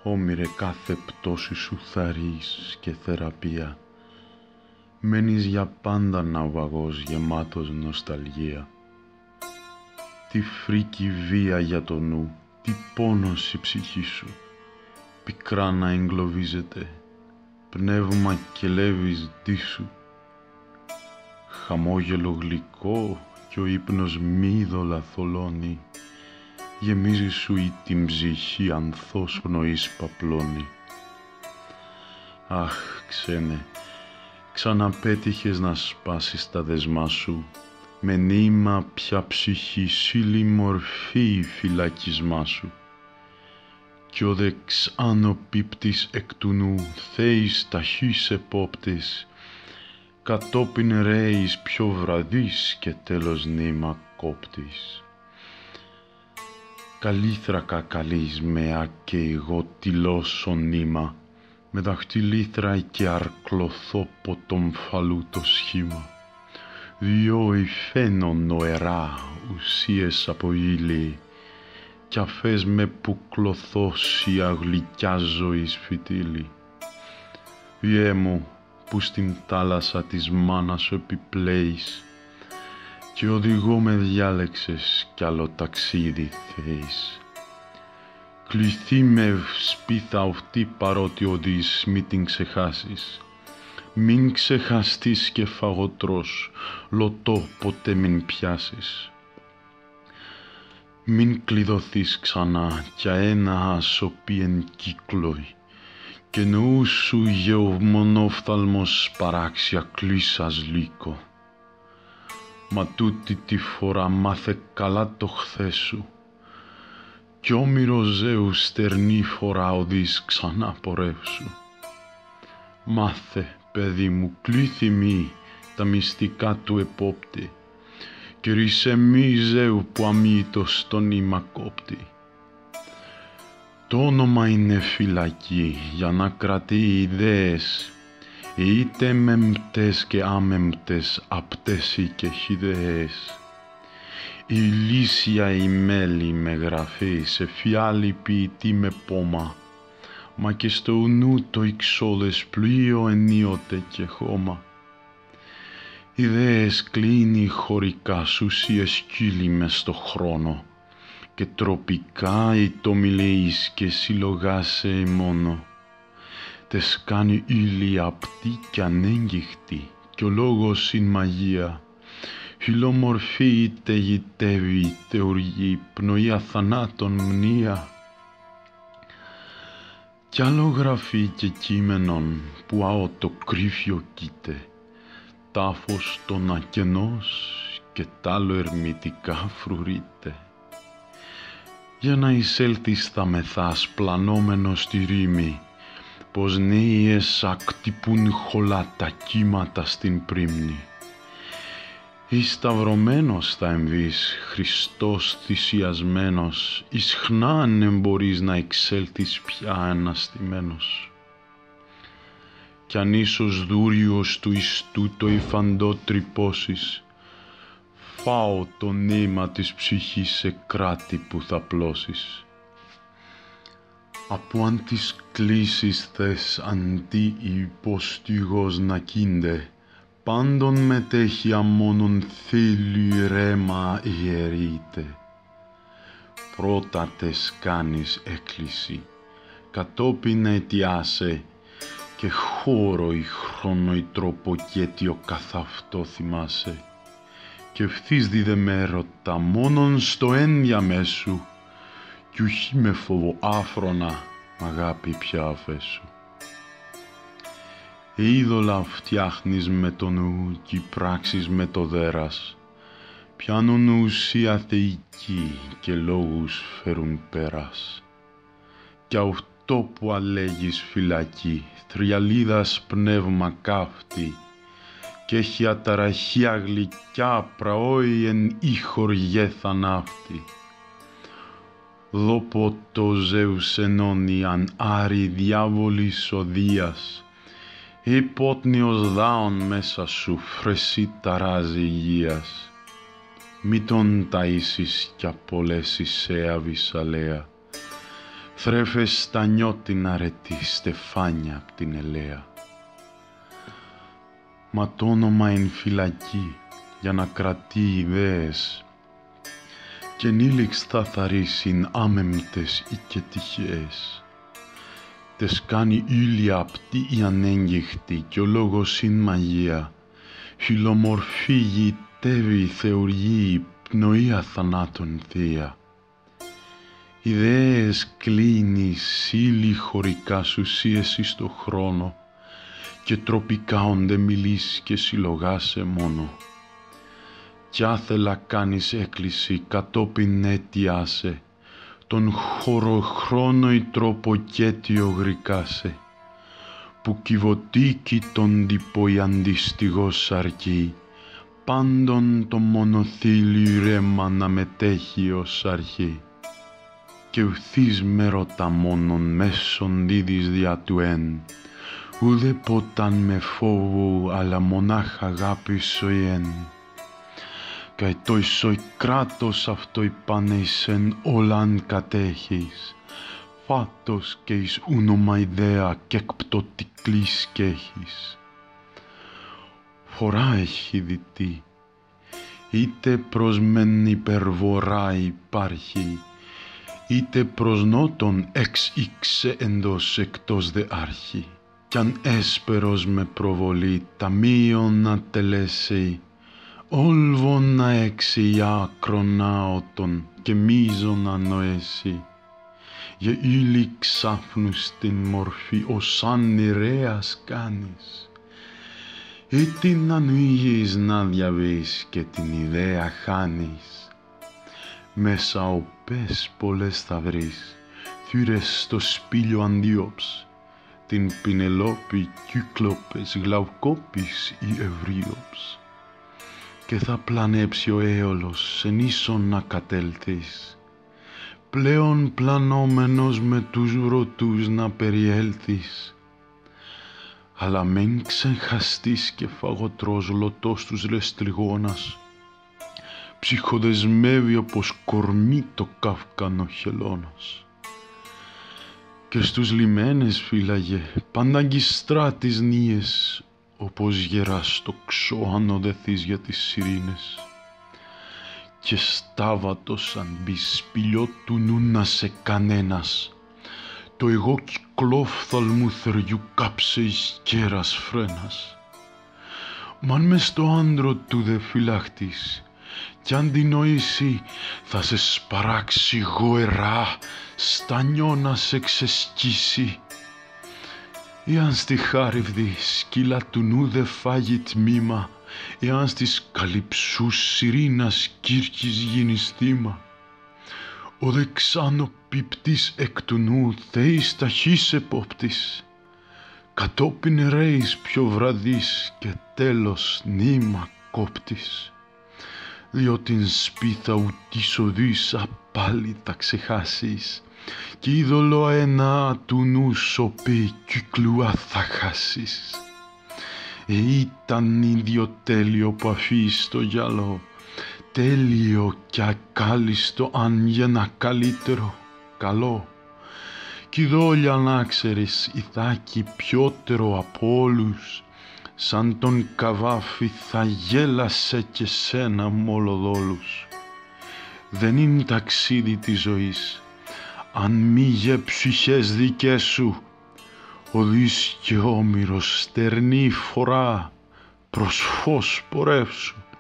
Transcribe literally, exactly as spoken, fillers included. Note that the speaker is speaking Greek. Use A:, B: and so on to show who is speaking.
A: Όμηρε κάθε πτώση σου θαρρείς και θεραπεία. Μένεις για πάντα ναυαγός γεμάτος νοσταλγία. Τι φρίκη βία για το νου, τι πόνος η ψυχή σου. Πικρά να εγκλωβίζεται, πνεύμα κελεύεις δίσου. Χαμόγελο γλυκό κι ο ύπνος μύδωλα θολώνει. Γεμίζει σου ή την ψυχή ανθός πνοής παπλώνει. Αχ, ξένε, ξαναπέτυχες να σπάσεις τα δεσμά σου. Με νήμα πια ψυχή σύλλη μορφή η φυλακισμά σου. Κι ο δεξ άνω πίπτης εκ του νου θέης ταχύς επόπτης. Κατόπιν ρέης πιο βραδύς και τέλος νήμα κόπτης. Καλήθρακα καλείς μεα και εγώ τυλώσω νήμα, με δαχτυλίθρα και αρκλωθώ ποτομ φαλού το σχήμα. Διό υφαίνω νοερά ουσίες από ύλη, κι αφές με που κλωθώσει αγλυκιά ζωής φυτίλη. Βιέ μου που στην θάλασσα της μάνας σου επιπλέεις, κι οδηγώ με διάλεξες κι άλλο ταξίδι θέεις. Κληθεί με σπίθα αυτή παρότι οδείς μη την ξεχάσεις. Μην ξεχαστείς και φαγωτρός, λωτό ποτέ μην πιάσεις. Μην κλειδωθείς ξανά κι αένα ασωπή εν κύκλοι, και νου σου γεωμονόφθαλμος παράξια κλείσας λύκο. Μα τούτη τη φορά μάθε καλά το χθες σου, κι όμηρο Ζέου στερνή φορά οδείς ξανά πορεύσου. Μάθε, παιδί μου, κλήθημη τα μυστικά του επόπτη, και ρίσε μη Ζέου που αμύητος το νήμα κόπτη. Το όνομα είναι φυλακή για να κρατεί ιδέες, είτε μεμπτές και άμεμπτες, απτές ή και χυδαίες. Η λύσια η μέλη με γραφή, σε φιάλι ποιητή με πόμα, μα και στο νου το εξόδες πλοίο ενίοτε και χώμα. Ιδέες κλείνει χωρικά σουσίες κύλι μες στο χρόνο, και τροπικά η το μιλείς και συλλογάσαι μόνο. Τες κάνει ύλη απτή κι ανέγγιχτη, κι ο λόγος είναι μαγεία. Χιλομορφή είτε γητεύει είτε οργή, πνοή αθανάτων μνήα. Κι άλλο γραφή και κείμενον που άω το κρύφιο κοίται, τάφος τον ακενός και τ' άλλο ερμητικά φρουρείται. Για να εισέλθεις θα μεθάς πλανόμενο στη ρήμη, πως νέιες ακτυπούν χολά τα κύματα στην πρίμνη. Ή σταυρωμένος θα εμβείς, Χριστός θυσιασμένος, ισχνά αν μπορείς να εξέλθεις πια αναστημένος. Κι αν ίσως δούριος του ιστού το υφαντό τρυπώσεις, φάω το νήμα της ψυχής σε κράτη που θα πλώσεις. Από αν τις κλήσεις θες αντί η υποστηγός να κίνται, πάντων μετέχει αμόνον θέλει ρέμα ιερείται. Πρώτα τες κάνεις έκκληση, κατόπιν αιτιάσαι, και χώρο ή χρόνο ή τρόπο και αίτιο καθ' αυτό θυμάσαι. Και ευθύς διδεμέρωτα μόνον στο ενδιαμέσου, κι ουχή με φόβο άφρονα αγάπη πια αφέσου. Είδωλα φτιάχνεις με το νου κι πράξεις με το δέρας, πιάνουν ουσία θεϊκή και λόγους φέρουν πέρας. Κι αυτό που αλέγεις φυλακή, θριαλίδας πνεύμα κάφτη, κι έχει αταραχία γλυκιά πραόη εν ηχοργέ θανάφτη. Δόπο το Ζέους ενώνει αν άρη διάβολης οδείας, υπότνιος δάων μέσα σου φρεσί ταράζει υγείας. Μη τον ταΐσεις κι απολέσεις σε αβυσαλέα, θρέφες στα νιώτινα αρετή στεφάνια απ' την ελαία. Μα το όνομα εν φυλακή για να κρατεί ιδέες και ενήλιξ θα θαρρύσιν άμεμπτες ή και τυχαίες. Τες κάνει ήλια απτή η ανέγγιχτη κι ο λόγος είναι μαγεία, χιλομορφή γητεύει θεουργεί πνοή θανάτων θεία. Ιδέες κλείνεις ύλη χωρικά σου εσύ στο χρόνο και τροπικά όντε μιλείς και συλλογάσαι μόνο. Κι άθελα κάνεις έκκληση κατόπιν αιτιάσαι, τον χωροχρόνο η τροποκέτιο γρικάσε, που κυβωτίκη τον τύπο η αντίστιγος αρκεί, πάντων το μονοθύλι ρέμα να μετέχει ως αρχή. Και ουθείς με ρωτά μόνον μέσον δίδεις δια του εν, ουδε ποταν με φόβου αλλά μονάχα αγάπη σοϊέν. Καί το ισοϊ κράτος αυτό υπάνεισεν όλαν κατέχεις, φάτος και εις ούνομα ιδέα και εκπτωτικλής κέχεις. Φορά έχει διτή, είτε προς μεν υπερβορά υπάρχει, είτε προς νότον εξ ήξε εντός εκτός δε άρχη. Κι αν έσπερος με προβολή ταμείον να τελέσει, όλβον να έξι άκρονάωτον και μίζον να νοέσει. Για ύλη ξάφνου στην μορφή ως αν ηρέας κάνεις, ή την ανοίγεις να διαβείς και την ιδέα χάνεις. Μέσα οπές πολλές θα βρεις, θύρες στο σπήλιο αντίοψ, την Πινελόπη, Κύκλοπες, Γλαυκόπης ή Ευρίοψ. Και θα πλανέψει ο έολος εν ίσον να κατέλθεις, πλέον πλανόμενος με τους βρωτούς να περιέλθεις. Αλλά μεν ξεχαστείς και φαγωτρός λωτός τους λεστριγόνας, ψυχοδεσμεύει όπως κορμί το καύκανο χελώνας. Και στους λιμένες φύλαγε πανταγκιστρά τις νύες, όπως γεράς στο ξώ αν οδεθείς για τις σιρήνες. Και στάβατος αν μπει σπηλιό του νου να σε κανένας, το εγώ κυκλόφθαλμου θεριού κάψε εις κέρας φρένας. Μαν μες στο άντρο του δε φυλαχτείς, κι αν την νοήσει θα σε σπαράξει γοερά, στανιό να σε ξεσκίσει. Εάν στη χάριβδη σκύλα του νου δε φάγει τμήμα, εάν στις καλυψούς σιρήνας κύρκης γίνεις θύμα, ο δεξάνω πιπτής εκ του νου θέης ταχύς επόπτης, κατόπιν ρέης πιο βραδείς και τέλος νήμα κόπτης, διότι σπίθα ουδής οδείς απάλι θα ξεχάσεις, κι είδωλο ένα του νου σοπή κύκλουα θα χάσεις. Ε, ήταν ίδιο τέλειο που αφείς το γυαλό, τέλειο κι ακάλιστο αν γένα καλύτερο, καλό. Κι δόλια να ξέρεις ηθάκι πιότερο από όλους, σαν τον καβάφι θα γέλασε και σένα μολοδόλους. Δεν είναι ταξίδι της ζωής, αν μη για ψυχές δικές σου, οδείς και όμηρος στερνή φορά προς φως πορεύσου.